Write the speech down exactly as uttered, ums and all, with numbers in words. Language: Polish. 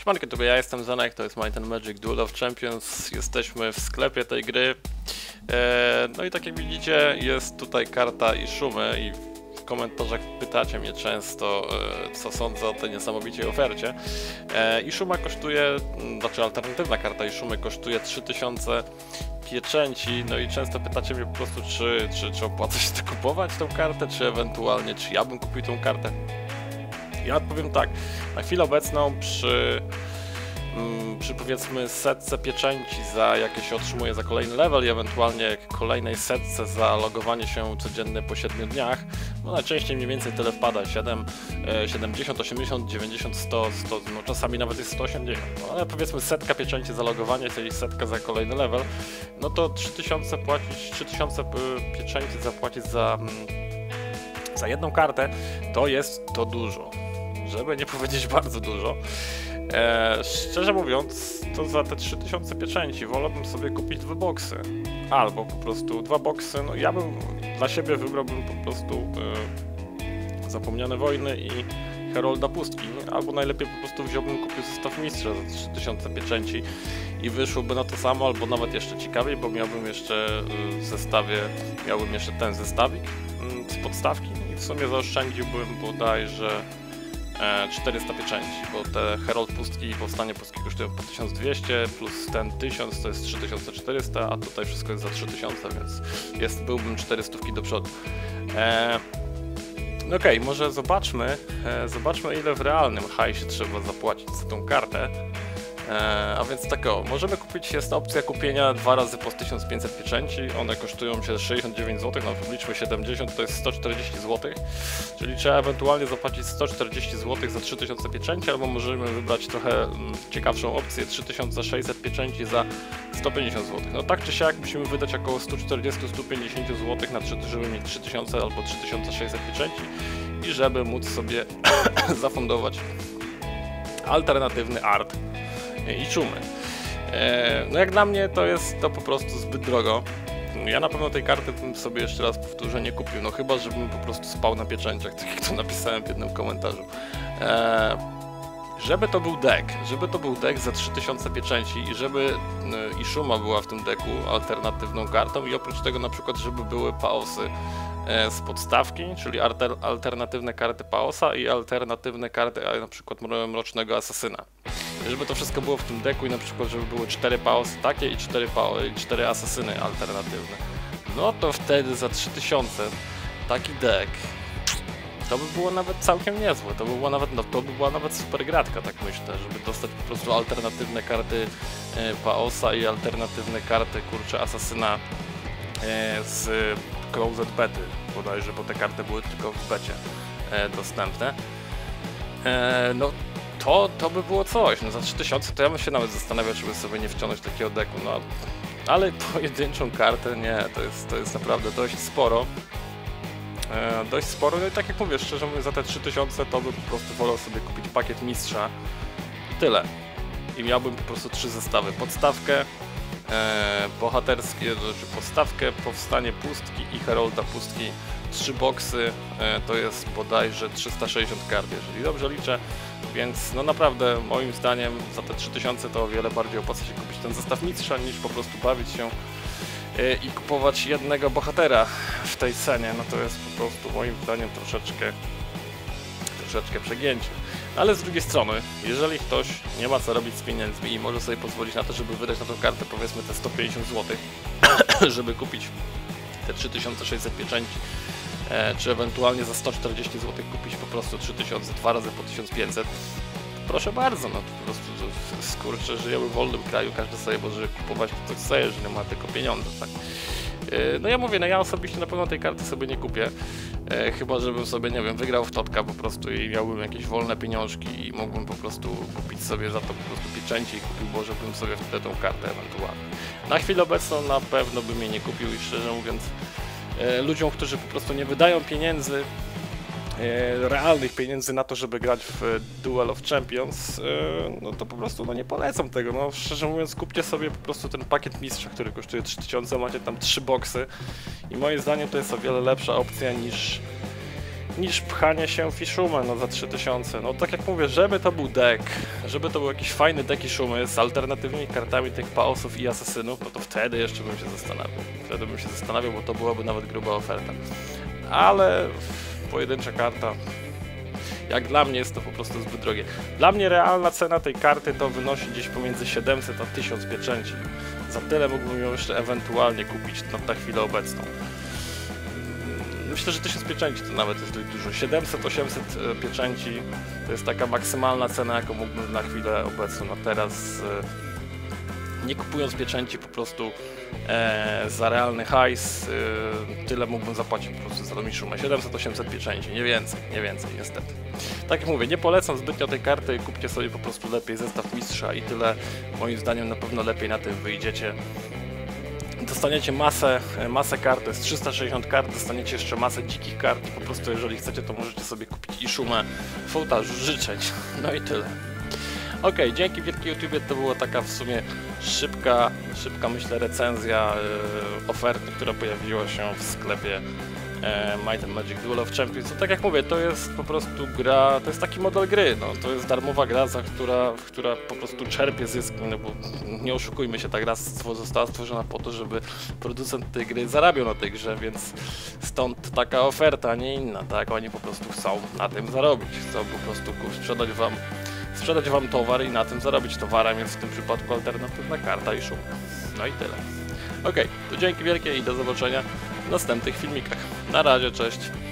Siemanko, to ja jestem Zenek, to jest Might and Magic Duel of Champions. Jesteśmy w sklepie tej gry. Eee, no i tak jak widzicie, jest tutaj karta i szumy i w komentarzach pytacie mnie często, e, co sądzę o tej niesamowitej ofercie. E, I szuma kosztuje, znaczy alternatywna karta i szumy kosztuje trzy tysiące pieczęci, no i często pytacie mnie po prostu, czy, czy, czy opłaca się to kupować tą kartę, czy ewentualnie, czy ja bym kupił tą kartę. Ja odpowiem tak, na chwilę obecną przy, mm, przy powiedzmy setce pieczęci za jakie się otrzymuje za kolejny level i ewentualnie kolejnej setce za logowanie się codziennie po siedmiu dniach, no najczęściej mniej więcej tyle wpada, siedem, siedemdziesiąt, osiemdziesiąt, dziewięćdziesiąt, sto, sto, no czasami nawet jest sto osiemdziesiąt, no ale powiedzmy setka pieczęci za logowanie, czyli setka za kolejny level, no to trzy tysiące płacić, trzy tysiące pieczęci zapłacić za, za jedną kartę, to jest to dużo. Żeby nie powiedzieć bardzo dużo. E, szczerze mówiąc, to za te trzy tysiące pieczęci wolałbym sobie kupić dwa boksy. Albo po prostu dwa boksy. No ja bym dla siebie wybrałbym po prostu e, Zapomniane Wojny i Herolda Pustki. Albo najlepiej po prostu wziąłbym, kupił zestaw mistrza za trzy tysiące pieczęci i wyszłoby na to samo, albo nawet jeszcze ciekawiej, bo miałbym jeszcze w zestawie, miałbym jeszcze ten zestawik z podstawki i w sumie zaoszczędziłbym bodajże czterysta pieczęci, bo te Herold Pustki i Powstanie Pustki kosztują po tysiąc dwieście, plus ten tysiąc to jest trzy tysiące czterysta, a tutaj wszystko jest za trzy tysiące, więc jest, byłbym czterysta do przodu. Eee, no okej, okay, może zobaczmy, e, zobaczmy ile w realnym hajsie trzeba zapłacić za tą kartę. Eee, a więc tak o, możemy kupić, jest opcja kupienia dwa razy po tysiąc pięćset pieczęci, one kosztują się sześćdziesiąt dziewięć złotych, no wyliczmy siedemdziesiąt, to jest sto czterdzieści złotych, czyli trzeba ewentualnie zapłacić sto czterdzieści złotych za trzy tysiące pieczęci, albo możemy wybrać trochę mm, ciekawszą opcję, trzy tysiące sześćset pieczęci za sto pięćdziesiąt złotych. No tak czy siak musimy wydać około sto czterdzieści do stu pięćdziesięciu złotych na trzy, żeby mieć trzy tysiące albo trzy tysiące sześćset pieczęci i żeby móc sobie zafundować alternatywny art i szumy. Eee, no jak dla mnie to jest to po prostu zbyt drogo. Ja na pewno tej karty bym sobie jeszcze raz powtórzę nie kupił, no chyba żebym po prostu spał na pieczęciach, tak jak to napisałem w jednym komentarzu. Eee, żeby to był deck, żeby to był deck za trzy tysiące pieczęci i żeby y, i szuma była w tym decku alternatywną kartą i oprócz tego na przykład, żeby były paosy e, z podstawki, czyli alter, alternatywne karty paosa i alternatywne karty a, na przykład Mrocznego Asasyna. Żeby to wszystko było w tym decku i na przykład, żeby były cztery paosy takie i cztery, pao, i cztery asasyny alternatywne. No to wtedy za trzy tysiące taki deck to by było nawet całkiem niezłe, to by była nawet, no, to by była nawet super gratka, tak myślę, żeby dostać po prostu alternatywne karty e, paosa i alternatywne karty, kurczę, asasyna e, z Closed Bety, bodajże, bo te karty były tylko w becie e, dostępne. E, no To, to by było coś, no za trzy tysiące to ja bym się nawet zastanawiał, czy by sobie nie wciągnąć takiego decku, no ale pojedynczą kartę nie, to jest, to jest naprawdę dość sporo, e, dość sporo, no i tak jak mówię, szczerze mówiąc, za te trzy tysiące to bym po prostu wolał sobie kupić pakiet mistrza i tyle. I miałbym po prostu trzy zestawy, podstawkę, e, bohaterskie, znaczy podstawkę, Powstanie Pustki i Herolda Pustki, trzy boksy, e, to jest bodajże trzysta sześćdziesiąt kart, jeżeli dobrze liczę. Więc no naprawdę moim zdaniem za te trzy tysiące to o wiele bardziej opłaca się kupić ten zestaw mistrza niż po prostu bawić się yy, i kupować jednego bohatera w tej cenie. No to jest po prostu moim zdaniem troszeczkę troszeczkę przegięcie. Ale z drugiej strony, jeżeli ktoś nie ma co robić z pieniędzmi i może sobie pozwolić na to, żeby wydać na tą kartę powiedzmy te sto pięćdziesiąt złotych, żeby kupić te trzy tysiące sześćset pieczęci, E, czy ewentualnie za sto czterdzieści złotych kupić po prostu trzy tysiące, dwa razy po tysiąc pięćset, proszę bardzo, no to po prostu to, skurczę, żyjemy w wolnym kraju, każdy sobie może kupować to, co chce, jeżeli ma tylko pieniądze, tak. E, no ja mówię, no ja osobiście na pewno tej karty sobie nie kupię, e, chyba żebym sobie, nie wiem, wygrał w totka po prostu i miałbym jakieś wolne pieniążki i mógłbym po prostu kupić sobie za to po prostu pieczęci i kupił, bo żebym sobie wtedy tą kartę ewentualnie. Na chwilę obecną na pewno bym jej nie kupił i szczerze mówiąc, ludziom, którzy po prostu nie wydają pieniędzy, e, realnych pieniędzy na to, żeby grać w Duel of Champions, e, no to po prostu no nie polecam tego, no szczerze mówiąc kupcie sobie po prostu ten pakiet mistrza, który kosztuje trzy tysiące, macie tam trzy boksy i moim zdaniem to jest o wiele lepsza opcja niż niż pchanie się w Ishumę no za trzy tysiące. No tak jak mówię, żeby to był deck, żeby to był jakiś fajny deck Ishumy z alternatywnymi kartami tych Paosów i Asesynów, no to wtedy jeszcze bym się zastanawiał. Wtedy bym się zastanawiał, bo to byłaby nawet gruba oferta. Ale pojedyncza karta, jak dla mnie jest to po prostu zbyt drogie. Dla mnie realna cena tej karty to wynosi gdzieś pomiędzy siedemset a tysiąc pieczęci. Za tyle mógłbym ją jeszcze ewentualnie kupić na, na chwilę obecną. Myślę, że tysiąc pieczęci to nawet jest dość dużo. siedemset osiemset pieczęci to jest taka maksymalna cena, jaką mógłbym na chwilę obecną, na teraz, nie kupując pieczęci po prostu e, za realny hajs, e, tyle mógłbym zapłacić po prostu za tą Ishumę. siedemset osiemset pieczęci, nie więcej, nie więcej niestety. Tak jak mówię, nie polecam zbytnio tej karty, kupcie sobie po prostu lepiej zestaw mistrza i tyle. Moim zdaniem na pewno lepiej na tym wyjdziecie. Dostaniecie masę, masę kart, to jest trzysta sześćdziesiąt kart, dostaniecie jeszcze masę dzikich kart i po prostu jeżeli chcecie, to możecie sobie kupić Ishumę w ołtarzu życzeń. No i tyle. Ok, dzięki wielkiej YouTubie, to była taka w sumie szybka, szybka myślę recenzja yy, oferty, która pojawiła się w sklepie e, Might and Magic Duel of Champions. No, tak jak mówię, to jest po prostu gra, to jest taki model gry, no, to jest darmowa gra, za która, która po prostu czerpie zyski, no bo nie oszukujmy się, ta gra została stworzona po to, żeby producent tej gry zarabiał na tej grze, więc stąd taka oferta, a nie inna, tak? Oni po prostu chcą na tym zarobić, chcą po prostu sprzedać wam sprzedać wam towar i na tym zarobić towarem, jest w tym przypadku alternatywna karta i szum. No i tyle. Ok, to dzięki wielkie i do zobaczenia w następnych filmikach. Na razie, cześć.